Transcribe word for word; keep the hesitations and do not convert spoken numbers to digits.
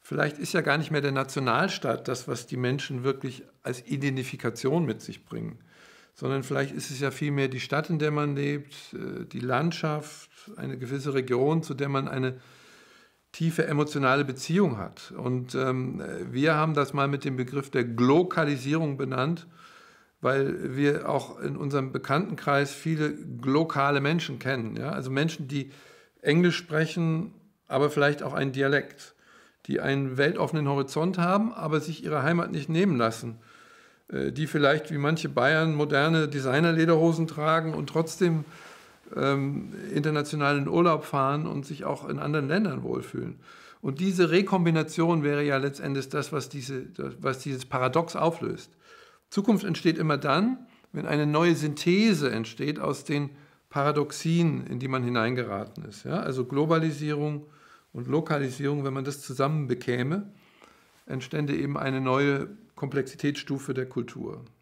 vielleicht ist ja gar nicht mehr der Nationalstaat das, was die Menschen wirklich als Identifikation mit sich bringen, sondern vielleicht ist es ja vielmehr die Stadt, in der man lebt, die Landschaft, eine gewisse Region, zu der man eine tiefe emotionale Beziehung hat. Und ähm, wir haben das mal mit dem Begriff der Glokalisierung benannt, weil wir auch in unserem Bekanntenkreis viele glokale Menschen kennen. Ja? Also Menschen, die Englisch sprechen, aber vielleicht auch einen Dialekt, die einen weltoffenen Horizont haben, aber sich ihre Heimat nicht nehmen lassen, die vielleicht wie manche Bayern moderne Designer-Lederhosen tragen und trotzdem ähm, international in Urlaub fahren und sich auch in anderen Ländern wohlfühlen. Und diese Rekombination wäre ja letztendlich das, was, diese, was dieses Paradox auflöst. Zukunft entsteht immer dann, wenn eine neue Synthese entsteht aus den Paradoxien, in die man hineingeraten ist. Ja? Also Globalisierung und Lokalisierung, wenn man das zusammen bekäme, entstände eben eine neue Komplexitätsstufe der Kultur.